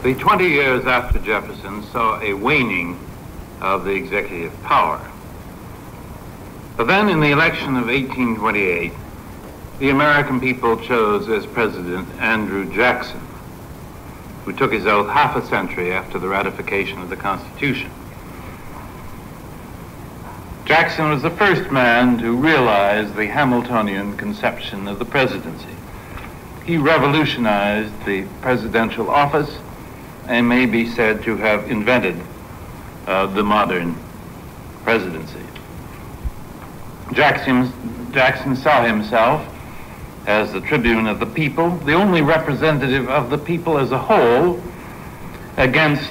The 20 years after Jefferson saw a waning of the executive power. But then in the election of 1828, the American people chose as president Andrew Jackson, who took his oath half a century after the ratification of the Constitution. Jackson was the first man to realize the Hamiltonian conception of the presidency. He revolutionized the presidential office and may be said to have invented the modern presidency. Jackson saw himself as the tribune of the people, the only representative of the people as a whole, against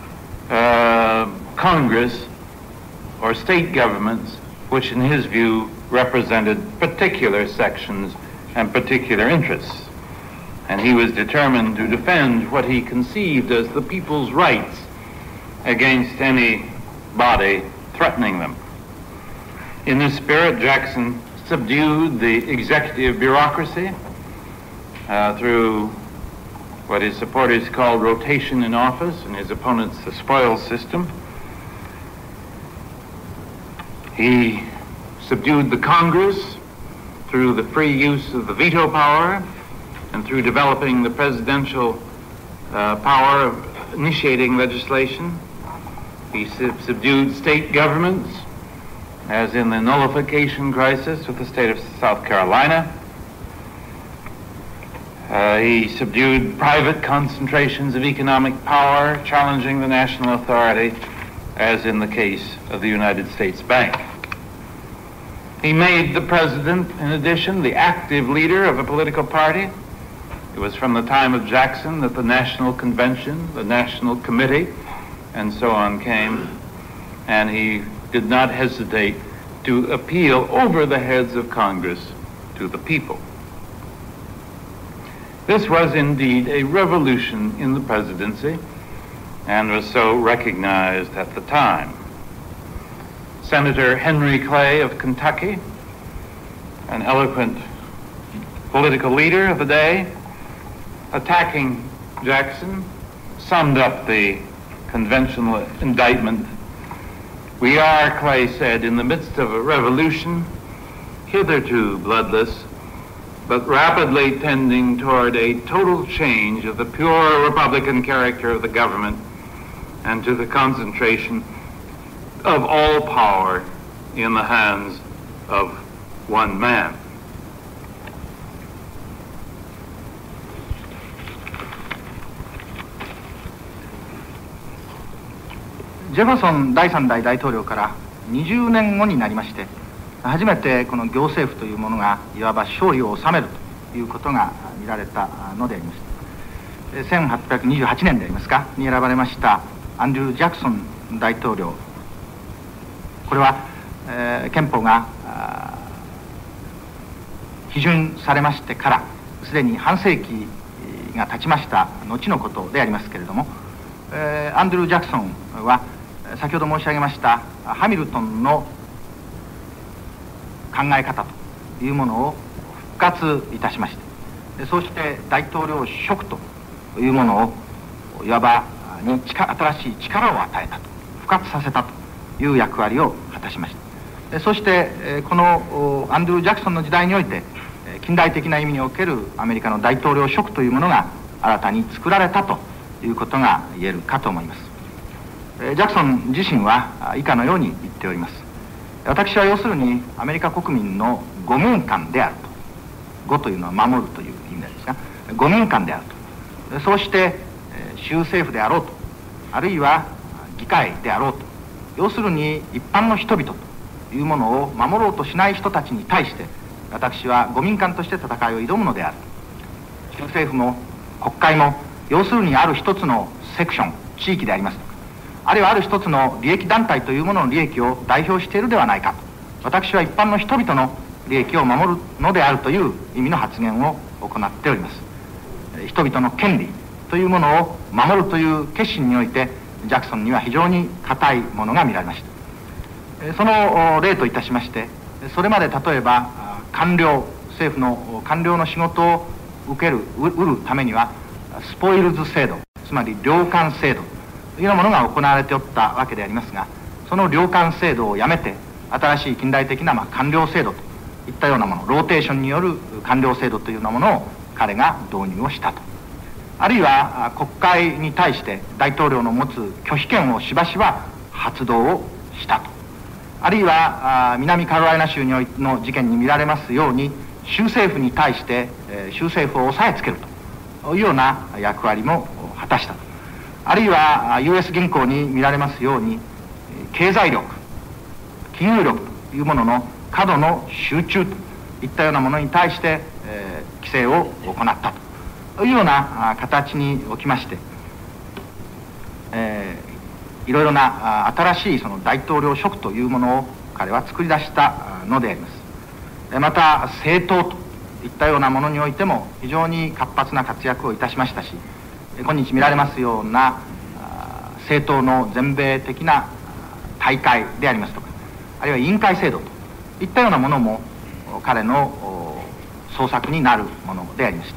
Congress or state governments, which in his view represented particular sections and particular interests. And he was determined to defend what he conceived as the people's rights against any body threatening them. In this spirit, Jackson subdued the executive bureaucracy through what his supporters called rotation in office and his opponents the spoils system. He subdued the Congress through the free use of the veto power and through developing the presidential power of initiating legislation. He subdued state governments, as in the nullification crisis with the state of South Carolina. He subdued private concentrations of economic power, challenging the national authority, as in the case of the United States Bank. He made the president, in addition, the active leader of a political party. It was from the time of Jackson that the National Convention, the National Committee, and so on came, and he did not hesitate to appeal over the heads of Congress to the people. This was indeed a revolution in the presidency and was so recognized at the time. Senator Henry Clay of Kentucky, an eloquent political leader of the day, attacking Jackson, summed up the conventional indictment. "We are," Clay said, "in the midst of a revolution, hitherto bloodless, but rapidly tending toward a total change of the pure Republican character of the government and to the concentration of all power in the hands of one man." ジェファソン第3代大統領から20年後になりまして、初めてこの行政府というものがいわば勝利を収めるということが見られたのであります。1828年でありますかに選ばれましたアンドリュー・ジャクソン大統領、これは、憲法が批准されましてからすでに半世紀が経ちました後のことでありますけれども、アンドリュー・ジャクソンは先ほど申し上げましたハミルトンの考え方というものを復活いたしまして、そうして大統領職というものをいわばに新しい力を与えたと、復活させたという役割を果たしました。そしてこのアンドリュー・ジャクソンの時代において近代的な意味におけるアメリカの大統領職というものが新たに作られたということが言えるかと思います。ジャクソン自身は以下のように言っております。私は要するにアメリカ国民の御民官であると。御というのは守るという意味ですが、御民官であると。そうして州政府であろうと、あるいは議会であろうと、要するに一般の人々というものを守ろうとしない人たちに対して私は御民官として戦いを挑むのである。州政府も国会も要するにある一つのセクション、地域であります。あるいはある一つの利益団体というものの利益を代表しているではないかと。私は一般の人々の利益を守るのであるという意味の発言を行っております。人々の権利というものを守るという決心においてジャクソンには非常に固いものが見られました。その例といたしまして、それまで例えば官僚、政府の官僚の仕事を受けるためにはスポイルズ制度、つつまり領官制度というようなものが行われておったわけでありますが、その領官制度をやめて新しい近代的な官僚制度といったようなもの、ローテーションによる官僚制度というようなものを彼が導入をしたと。あるいは国会に対して大統領の持つ拒否権をしばしば発動をしたと。あるいは南カロライナ州の事件に見られますように、州政府に対して州政府を押さえつけるというような役割も果たしたと。あるいは US 銀行に見られますように、経済力、金融力というものの過度の集中といったようなものに対して、規制を行ったというような形におきまして、いろいろな新しいその大統領職というものを彼は作り出したのであります。また政党といったようなものにおいても非常に活発な活躍をいたしましたし、今日見られますような政党の全米的な大会でありますとか、あるいは委員会制度といったようなものも彼の創作になるものでありました。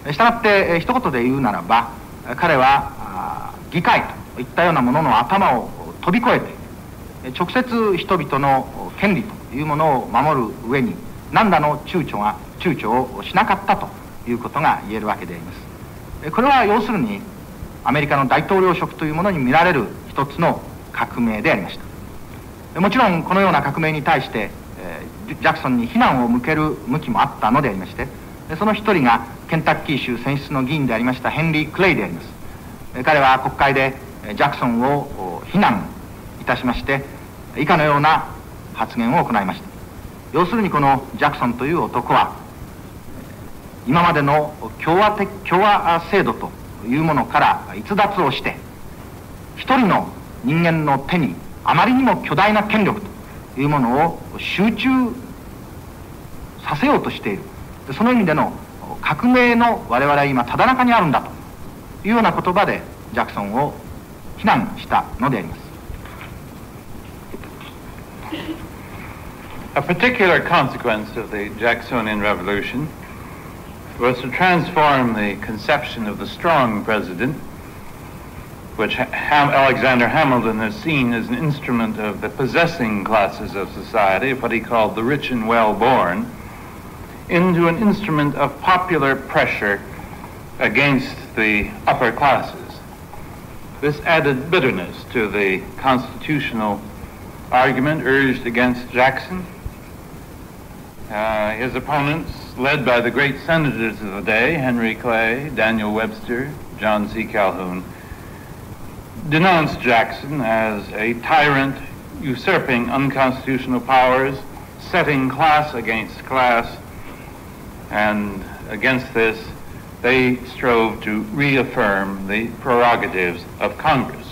したがって一言で言うならば、彼は議会といったようなものの頭を飛び越えて直接人々の権利というものを守る上に何らの躊躇をしなかったということが言えるわけであります。これは要するにアメリカの大統領職というものに見られる一つの革命でありました。もちろんこのような革命に対してジャクソンに非難を向ける向きもあったのでありまして、その一人がケンタッキー州選出の議員でありましたヘンリー・クレイであります。彼は国会でジャクソンを非難いたしまして、以下のような発言を行いました。要するにこのジャクソンという男は今までの共和制度というものから逸脱をして、一人の人間の手にあまりにも巨大な権力というものを集中させようとしている。その意味での革命の我々は今ただ中にあるんだというような言葉でジャクソンを非難したのであります。 A particular consequence of the Jacksonian Revolution was to transform the conception of the strong president, which Alexander Hamilton has seen as an instrument of the possessing classes of society, what he called the rich and well-born, into an instrument of popular pressure against the upper classes. This added bitterness to the constitutional argument urged against Jackson. His opponents, led by the great senators of the day, Henry Clay, Daniel Webster, John C. Calhoun, denounced Jackson as a tyrant usurping unconstitutional powers, setting class against class, and against this they strove to reaffirm the prerogatives of Congress.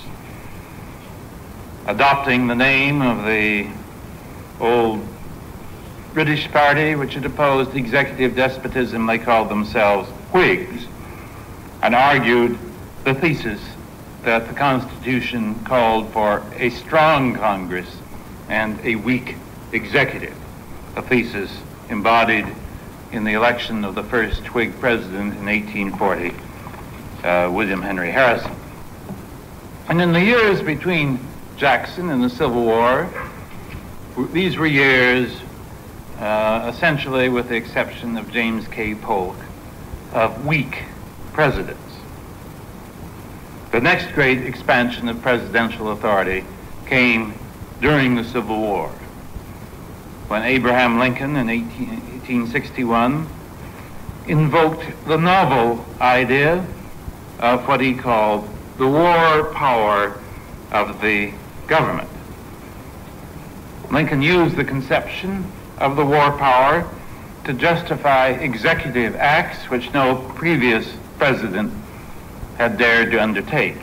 Adopting the name of the old British party which had opposed executive despotism, they called themselves Whigs, and argued the thesis that the Constitution called for a strong Congress and a weak executive, a thesis embodied in the election of the first Whig president in 1840, William Henry Harrison. And in the years between Jackson and the Civil War, these were years, essentially with the exception of James K. Polk, of weak presidents. The next great expansion of presidential authority came during the Civil War, when Abraham Lincoln in 1861 invoked the novel idea of what he called the war power of the government. Lincoln used the conception of the war power to justify executive acts which no previous president had dared to undertake.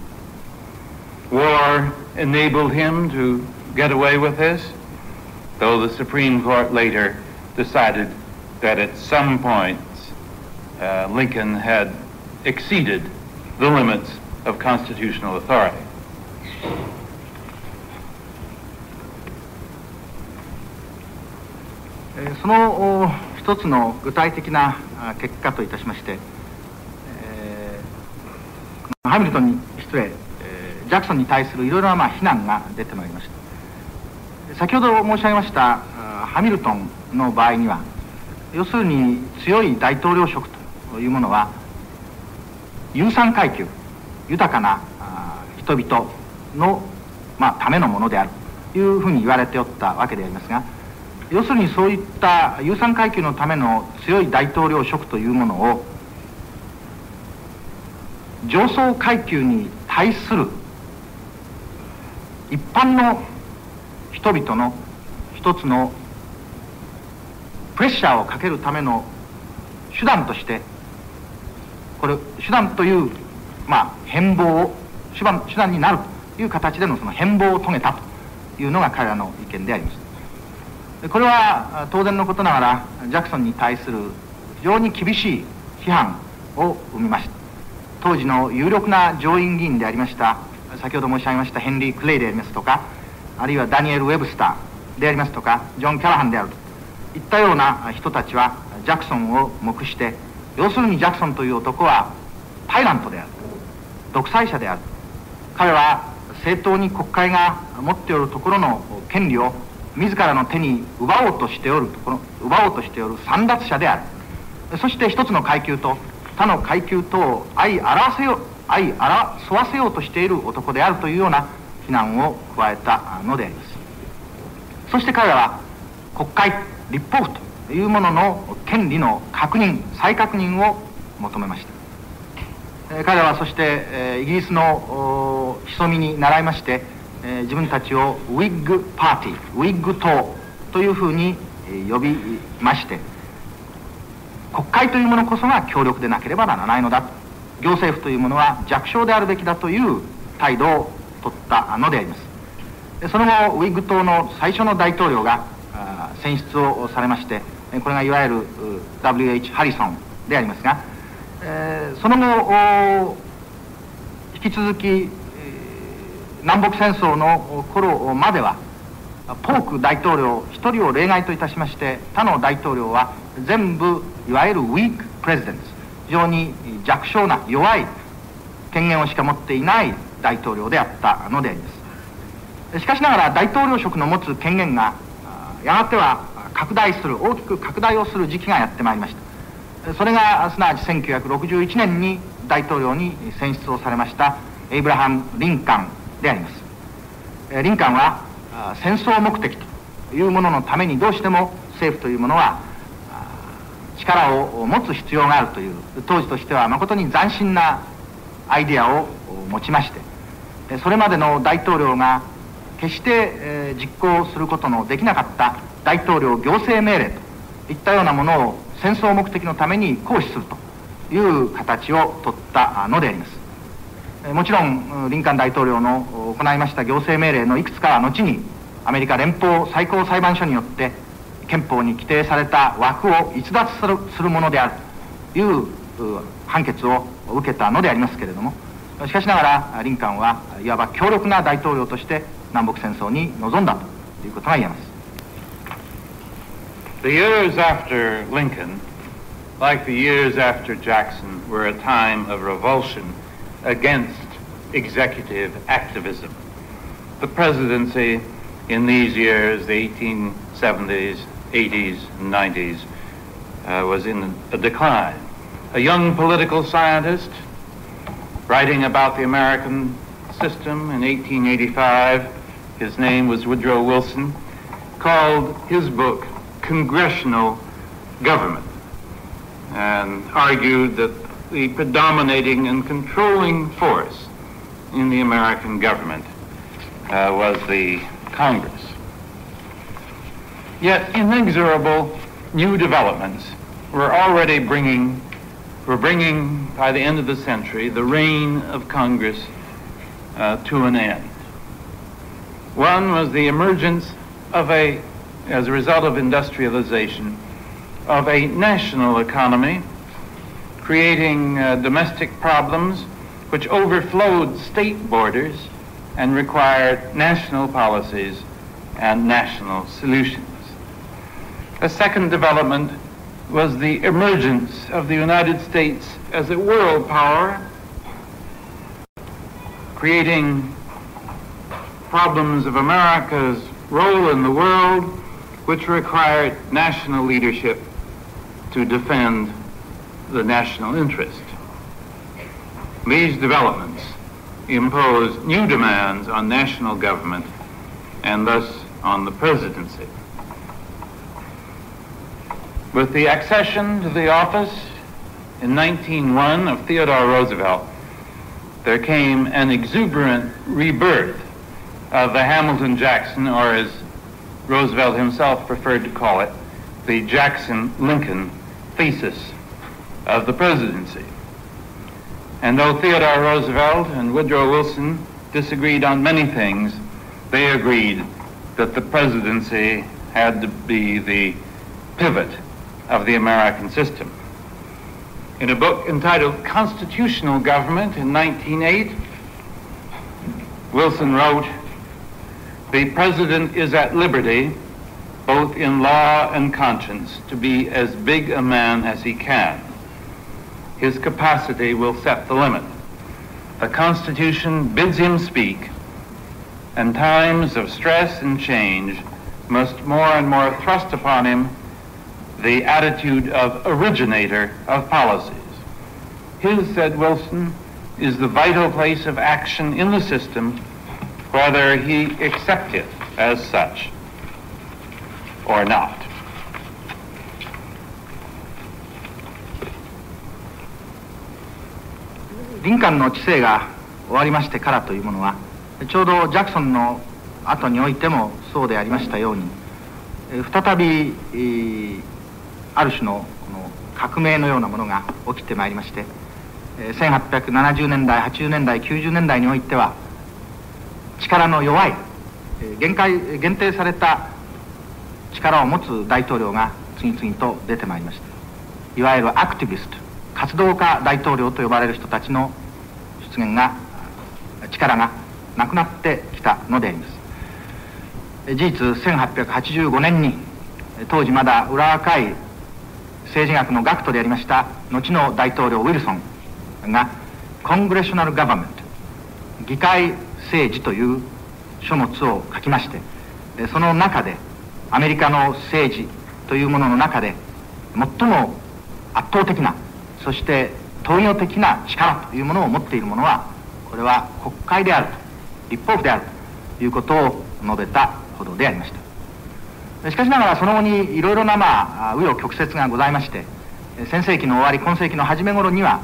War enabled him to get away with this, though the Supreme Court later decided that at some points Lincoln had exceeded the limits of constitutional authority. その一つの具体的な結果といたしまして、 ハミルトンに失礼、ジャクソンに対するいろいろな非難が出てまいりました。先ほど申し上げましたハミルトンの場合には、要するに強い大統領職というものは有産階級、豊かな人々の、ためのものであるというふうに言われておったわけでありますが、要するにそういった有産階級のための強い大統領職というものを上層階級に対する一般の人々の一つのプレッシャーをかけるための手段として、これ手段という変貌を手段になるという形でのその変貌を遂げたというのが彼らの意見であります。これは当然のことながらジャクソンに対する非常に厳しい批判を生みました。当時の有力な上院議員でありました先ほど申し上げましたヘンリー・クレイでありますとか、あるいはダニエル・ウェブスターでありますとか、ジョン・キャラハンであるといったような人たちはジャクソンを目して、要するにジャクソンという男はタイラントである、独裁者である、彼は正当に国会が持っておるところの権利を自らの手に奪おうとしておる簒奪者である。そして一つの階級と他の階級とを相争わせようとしている男であるというような非難を加えたのであります。そして彼らは国会、立法府というものの権利の再確認を求めました。彼らはそして、イギリスの潜みに倣いまして、自分たちをウィッグパーティー、ウィッグ党というふうに呼びまして、国会というものこそが強力でなければならないのだ、行政府というものは弱小であるべきだという態度を取ったのであります。その後ウィッグ党の最初の大統領が選出をされまして、これがいわゆる W.H. ハリソンでありますが、その後引き続き南北戦争の頃まではポーク大統領一人を例外といたしまして、他の大統領は全部いわゆるウィークプレジデント、非常に弱小な弱い権限をしか持っていない大統領であったのであります。しかしながら大統領職の持つ権限がやがては大きく拡大をする時期がやってまいりました。それがすなわち1961年に大統領に選出をされましたエイブラハム・リンカンであります。リンカンは戦争目的というもののためにどうしても政府というものは力を持つ必要があるという、当時としては誠に斬新なアイデアを持ちまして、それまでの大統領が決して実行することのできなかった大統領行政命令といったようなものを戦争目的のために行使するという形を取ったのであります。もちろんリンカン大統領の行いました行政命令のいくつかは後にアメリカ連邦最高裁判所によって憲法に規定された枠を逸脱するものであるという判決を受けたのでありますけれども、しかしながらリンカンはいわば強力な大統領として南北戦争に臨んだということが言えます。 The years after Lincoln, like the years after Jackson, were a time of revulsion against executive activism. The presidency in these years, the 1870s, 80s, and 90s, was in a decline. A young political scientist writing about the American system in 1885, his name was Woodrow Wilson, called his book Congressional Government, and argued that the predominating and controlling force in the American government was the Congress. Yet inexorable new developments were bringing by the end of the century the reign of Congress to an end. One was the emergence of as a result of industrialization, of a national economy, creating domestic problems which overflowed state borders and required national policies and national solutions. A second development was the emergence of the United States as a world power creating problems of America's role in the world, which required national leadership to defend the national interest. These developments impose new demands on national government and thus on the presidency. With the accession to the office in 1901 of Theodore Roosevelt, there came an exuberant rebirth of the Hamilton-Jackson, or as Roosevelt himself preferred to call it, the Jackson-Lincoln thesis of the presidency. And though Theodore Roosevelt and Woodrow Wilson disagreed on many things, they agreed that the presidency had to be the pivot of the American system. In a book entitled Constitutional Government in 1908, Wilson wrote, "The president is at liberty, both in law and conscience, to be as big a man as he can. His capacity will set the limit. The Constitution bids him speak, and times of stress and change must more and more thrust upon him the attitude of originator of policies. His," said Wilson, "is the vital place of action in the system, whether he accept it as such or not." リンカンの治世が終わりましてからというものは、ちょうどジャクソンの後においてもそうでありましたように、再びある種のこの革命のようなものが起きてまいりまして、1870年代80年代90年代においては力の弱い限定された力を持つ大統領が次々と出てまいりました。いわゆるアクティビスト、活動家大統領と呼ばれる人たちの出現が、力がなくなってきたのであります。事実1885年に当時まだ裏若い政治学の学徒でありました後の大統領ウィルソンがコングレッショナル・ガバメント、議会政治という書物を書きまして、その中でアメリカの政治というものの中で最も圧倒的な、そして投与的な力というものを持っているものは、これは国会であると、立法府であるということを述べたほどでありました。しかしながらその後にいろいろな紆余曲折がございまして、先世紀の終わり今世紀の初め頃には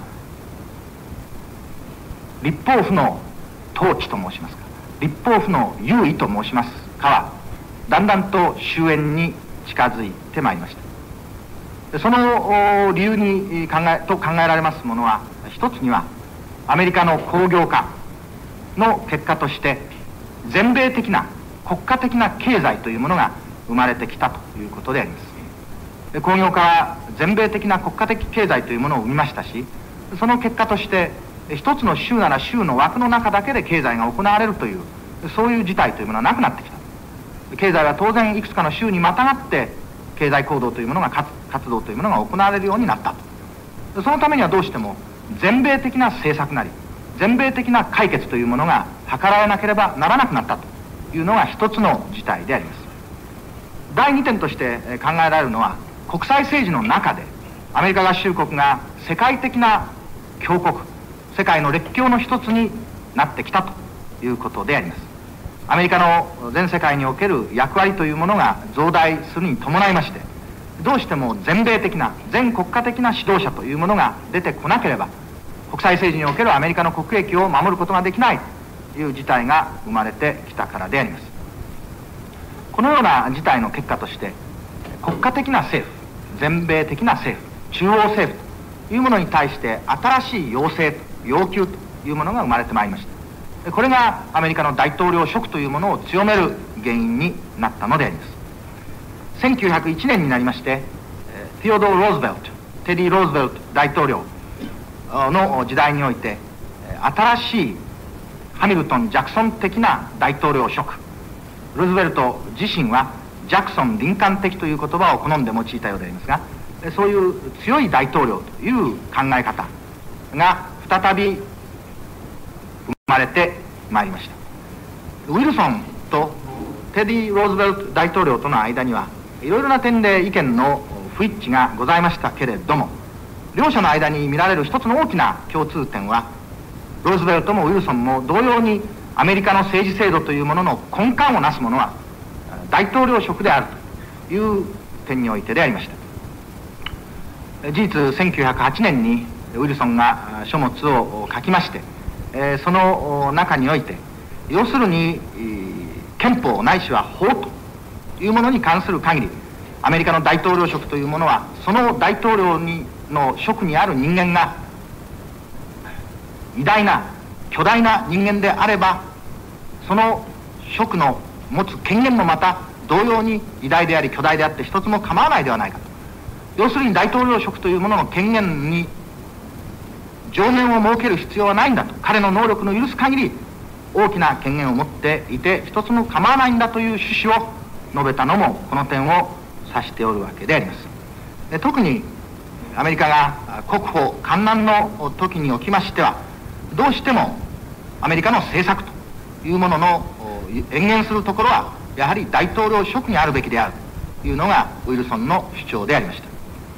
立法府の統治と申しますか、立法府の優位と申しますかはだんだんと終焉に近づいてまいりました。その理由に考えられますものは、一つにはアメリカの工業化の結果として全米的な国家的な経済というものが生まれてきたということであります。工業化は全米的な国家的経済というものを生みましたし、その結果として一つの州なら州の枠の中だけで経済が行われるという、そういう事態というものはなくなってきた。経済は当然いくつかの州にまたがって経済行動というものが活動というものが行われるようになったと。そのためにはどうしても全米的な政策なり全米的な解決というものが図られなければならなくなったというのが一つの事態であります。第2点として考えられるのは、国際政治の中でアメリカ合衆国が世界的な強国、世界の列強の一つになってきたということであります。アメリカの全世界における役割というものが増大するに伴いまして、どうしても全米的な全国家的な指導者というものが出てこなければ、国際政治におけるアメリカの国益を守ることができないという事態が生まれてきたからであります。このような事態の結果として、国家的な政府、全米的な政府、中央政府というものに対して新しい要請、要求というものが生まれてまいりました。これがアメリカの大統領職というものを強める原因になったのであります。1901年になりまして、ティオドー・ローズベルト、テディ・ローズベルト大統領の時代において、新しいハミルトン・ジャクソン的な大統領職、ルーズベルト自身はジャクソン・リンカン的という言葉を好んで用いたようでありますが、そういう強い大統領という考え方が再び生まれてまいりました。ウィルソンとテディ・ローズベルト大統領との間にはいろいろな点で意見の不一致がございましたけれども、両者の間に見られる一つの大きな共通点は、ローズベルトもウィルソンも同様にアメリカの政治制度というものの根幹をなすものは大統領職であるという点においてでありました。事実1908年にウィルソンが書物を書きまして、その中において要するに憲法ないしは法というものに関する限り、アメリカの大統領職というものはその大統領の職にある人間が偉大な巨大な人間であれば、その職の持つ権限もまた同様に偉大であり巨大であって一つも構わないではないかと。要するに大統領職というものの権限に上限を設ける必要はないんだと、彼の能力の許す限り大きな権限を持っていて一つも構わないんだという趣旨を述べたのもこの点を指しておるわけであります。で、特にアメリカが国保艱難の時におきましては、どうしてもアメリカの政策というものの延言するところはやはり大統領職にあるべきであるというのがウィルソンの主張でありました。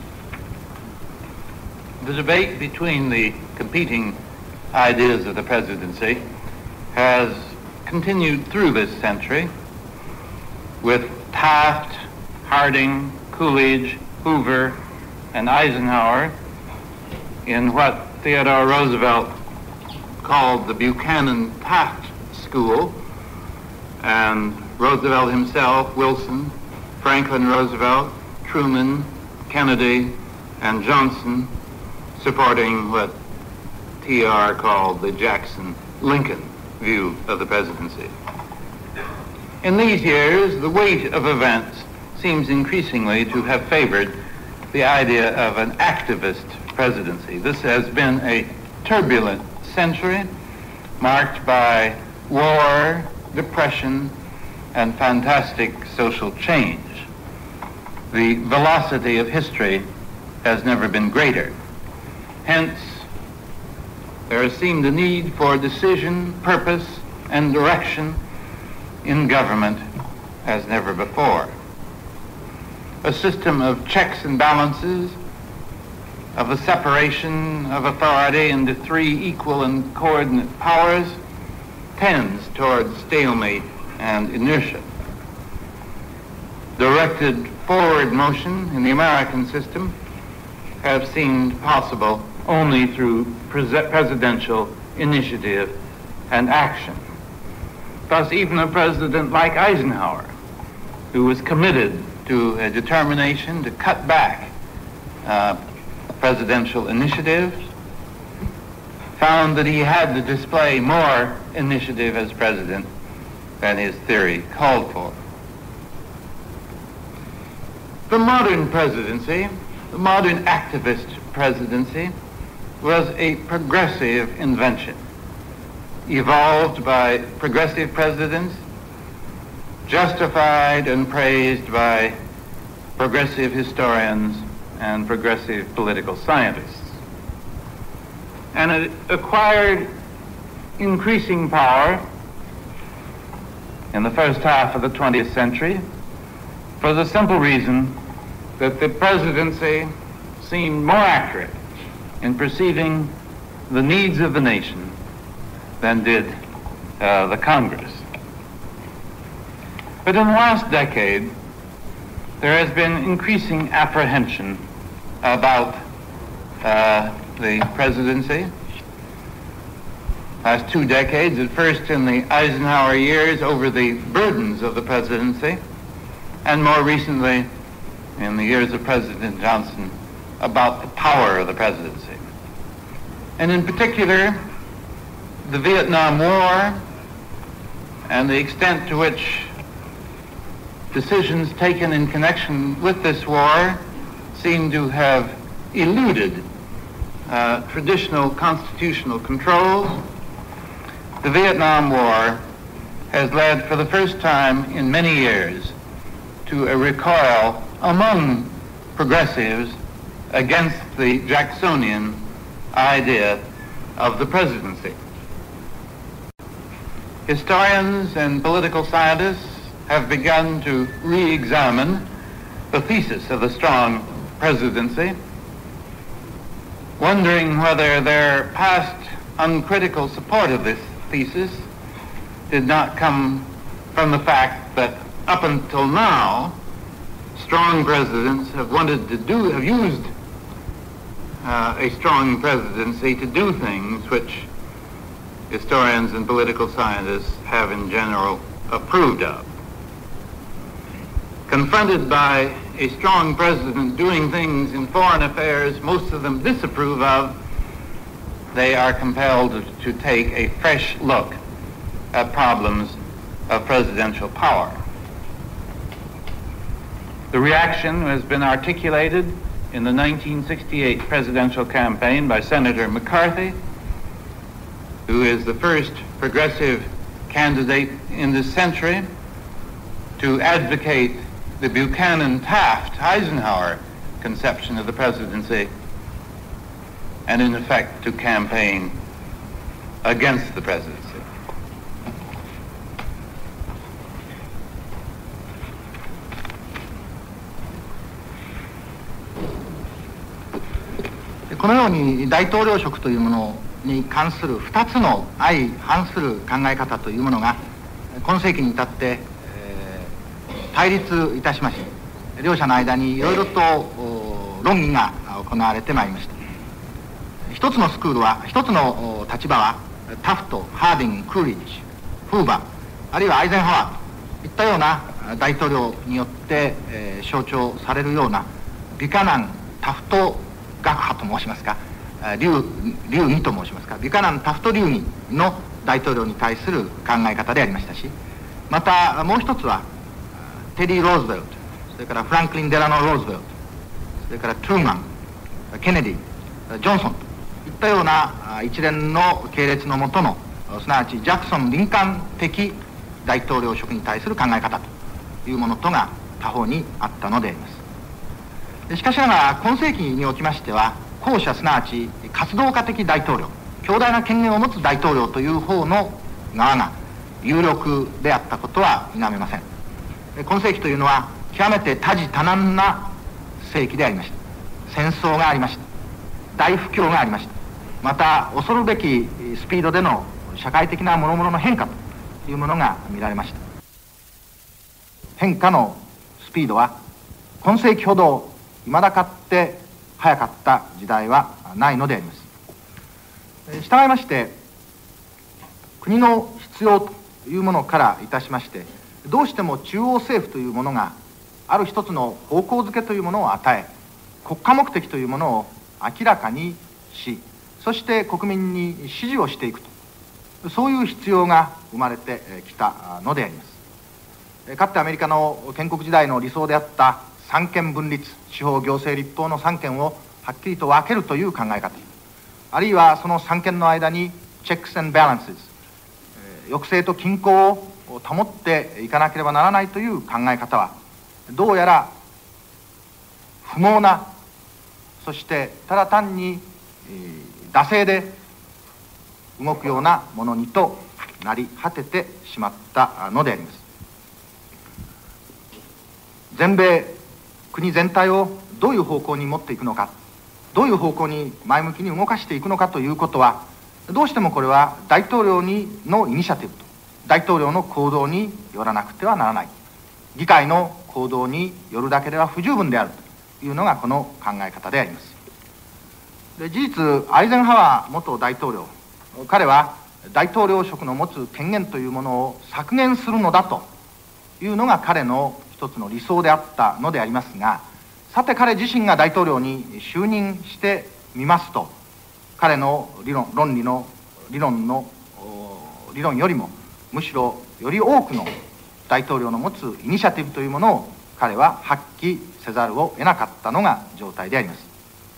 The debate between the competing ideas of the presidency has continued through this century with Taft, Harding, Coolidge, Hoover, and Eisenhower in what Theodore Roosevelt called the Buchanan-Taft School, and Roosevelt himself, Wilson, Franklin Roosevelt, Truman, Kennedy, and Johnson supporting what TR called the Jackson-Lincoln view of the presidency. In these years, the weight of events seems increasingly to have favored the idea of an activist presidency. This has been a turbulent century marked by war, depression, and fantastic social change. The velocity of history has never been greater. Hence, there has seemed a need for decision, purpose, and direction in government as never before. A system of checks and balances, of a separation of authority into three equal and coordinate powers, tends towards stalemate and inertia. Directed forward motion in the American system have seemed possible only through presidential initiative and action. Thus, even a president like Eisenhower, who was committed to a determination to cut back presidential initiatives, found that he had to display more initiative as president than his theory called for. The modern presidency, the modern activist presidency, was a progressive invention, evolved by progressive presidents, justified and praised by progressive historians and progressive political scientists. And it acquired increasing power in the first half of the 20th century for the simple reason that the presidency seemed more accurate in perceiving the needs of the nation than did the Congress. But in the last decade, there has been increasing apprehension about the presidency. Last 2 decades, at first in the Eisenhower years, over the burdens of the presidency, and more recently in the years of President Johnson, about the power of the presidency. And in particular, the Vietnam War and the extent to which decisions taken in connection with this war seem to have eluded traditional constitutional controls. The Vietnam War has led for the first time in many years to a recoil among progressives against the Jacksonian idea of the presidency. historians and political scientists have begun to re-examine the thesis of the strong presidency, wondering whether their past uncritical support of this thesis did not come from the fact that up until now, strong presidents have used a strong presidency to do things which historians and political scientists have in general approved of. Confronted by a strong president doing things in foreign affairs most of them disapprove of, they are compelled to take a fresh look at problems of presidential power. The reaction has been articulated in the 1968 presidential campaign by Senator McCarthy, who is the first progressive candidate in this century to advocate the Buchanan-Taft-Eisenhower conception of the presidency, and in effect to campaign against the presidency. このように大統領職というものに関する2つの相反する考え方というものが今世紀に至って、対立いたしまして、両者の間にいろいろと論議が行われてまいりました。一つのスクールは、一つの立場はタフト、ハーディング、クーリッジ、フーバー、あるいはアイゼンハワーといったような大統領によって、象徴されるようなビュカナン・タフト学派と申しますか、流儀と申しますか、ビュカナン・タフト流儀の大統領に対する考え方でありましたし、またもう一つはテディ・ローズベルト、それからフランクリン・デラノ・ローズベルト、それからトゥーマン、ケネディ、ジョンソンといったような一連の系列のもとの、すなわちジャクソン・リンカン的大統領職に対する考え方というものとが他方にあったのであります。しかしながら今世紀におきましては、後者すなわち活動家的大統領、強大な権限を持つ大統領という方の側が有力であったことは否めません。今世紀というのは極めて多事多難な世紀でありました。戦争がありました。大不況がありました。また恐るべきスピードでの社会的な諸々の変化というものが見られました。変化のスピードは今世紀ほど未だかって早かった時代はないのであります。したがいまして国の必要というものからいたしまして、どうしても中央政府というものがある一つの方向づけというものを与え、国家目的というものを明らかにし、そして国民に指示をしていくと、そういう必要が生まれてきたのであります。かつてアメリカの建国時代の理想であった三権分立、司法行政立法の三権をはっきりと分けるという考え方、あるいはその三権の間にチェックス&バランス、抑制と均衡を保っていかなければならないという考え方は、どうやら不毛な、そしてただ単に惰性で動くようなものにとなり果ててしまったのであります。全米国全体をどういう方向に持っていくのか、どういう方向に前向きに動かしていくのかということは、どうしてもこれは大統領のイニシアティブと大統領の行動によらなくてはならない、議会の行動によるだけでは不十分であるというのがこの考え方であります。で、事実アイゼンハワー元大統領、彼は大統領職の持つ権限というものを削減するのだというのが彼の一つの理想であったのでありますが、さて彼自身が大統領に就任してみますと、彼の理論よりもむしろより多くの大統領の持つイニシアティブというものを彼は発揮せざるを得なかったのが状態であります。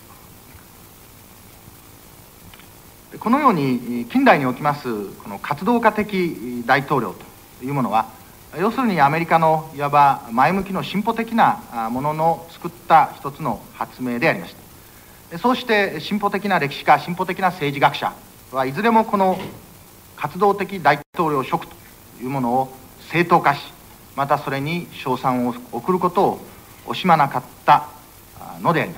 このように近代におきますこの活動家的大統領というものは、要するにアメリカのいわば前向きの進歩的なものの作った一つの発明でありました。そうして進歩的な歴史家、進歩的な政治学者はいずれもこの活動的大統領職というものを正当化し、またそれに称賛を送ることを惜しまなかったのであります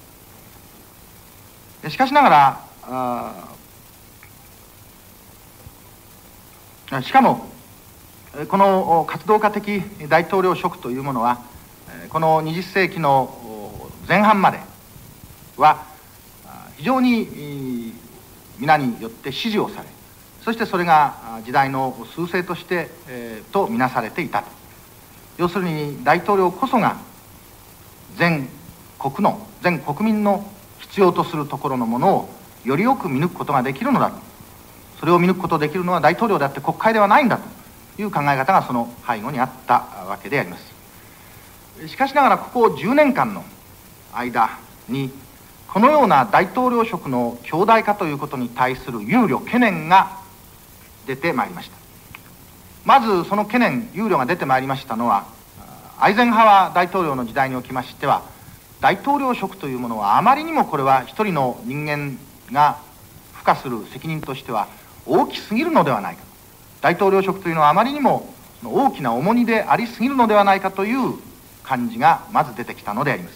。しかしながら、しかもこの活動家的大統領職というものは、この20世紀の前半までは非常に皆によって支持をされ、そしてそれが時代の趨勢としてとみなされていたと。要するに大統領こそが全国民の必要とするところのものをよりよく見抜くことができるのだと。それを見抜くことができるのは大統領であって国会ではないんだという考え方がその背後にあったわけであります。しかしながらここ10年間の間にこのような大統領職の強大化ということに対する憂慮懸念が出てまいりました。まずその懸念憂慮が出てまいりましたのは、アイゼンハワー大統領の時代におきましては、大統領職というものはあまりにもこれは一人の人間が付加する責任としては大きすぎるのではないか、大統領職というのはあまりにも大きな重荷でありすぎるのではないかという感じがまず出てきたのであります。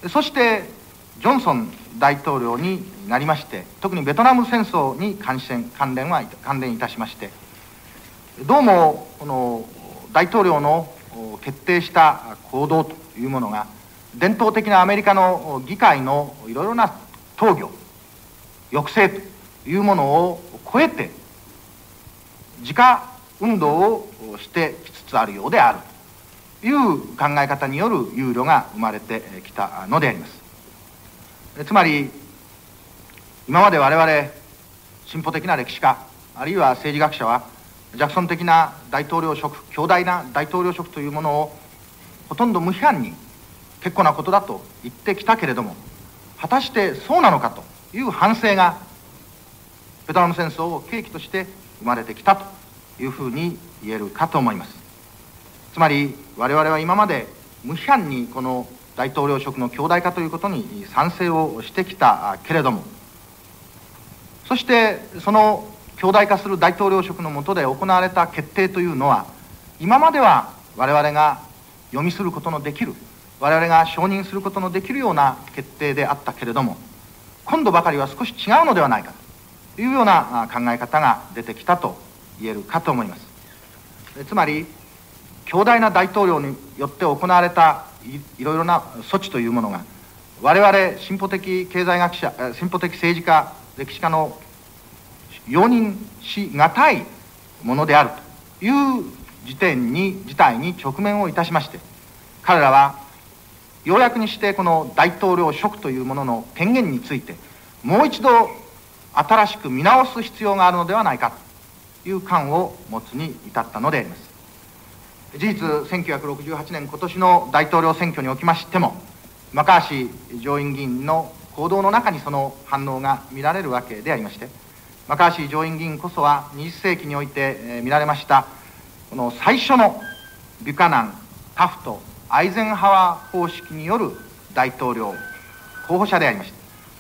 そしてジョンソン大統領になりまして、特にベトナム戦争に関連いたしまして、どうもこの大統領の決定した行動というものが伝統的なアメリカの議会のいろいろな討議抑制というものを超えて自家運動をしてきつつあるようであるという考え方による憂慮が生まれてきたのであります。つまり今まで我々進歩的な歴史家あるいは政治学者はジャクソン的な大統領職、強大な大統領職というものをほとんど無批判に結構なことだと言ってきたけれども、果たしてそうなのかという反省がベトナム戦争を契機として生まれてきたというふうに言えるかと思います。つまり我々は今まで無批判にこの大統領職の強大化ということに賛成をしてきたけれども、そしてその強大化する大統領職の下で行われた決定というのは、今までは我々が読みすることのできる、我々が承認することのできるような決定であったけれども、今度ばかりは少し違うのではないかというような考え方が出てきたと言えるかと思います。つまり強大な大統領によって行われたいろいろな措置というものが、我々進歩的経済学者、進歩的政治家、歴史家の容認しがたいものであるという事態に直面をいたしまして、彼らはようやくにしてこの大統領職というものの権限についてもう一度新しく見直す必要があるのではないかという感を持つに至ったのであります。事実1968年今年の大統領選挙におきましても、マカーシー上院議員の行動の中にその反応が見られるわけでありまして、マカーシー上院議員こそは20世紀において見られましたこの最初のビュカナン、タフト、アイゼンハワー方式による大統領候補者でありました。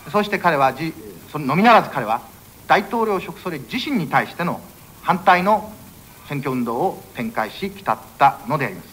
そして彼はそのみならず彼は大統領職それ自身に対しての反対の選挙運動を展開し来たったのであります。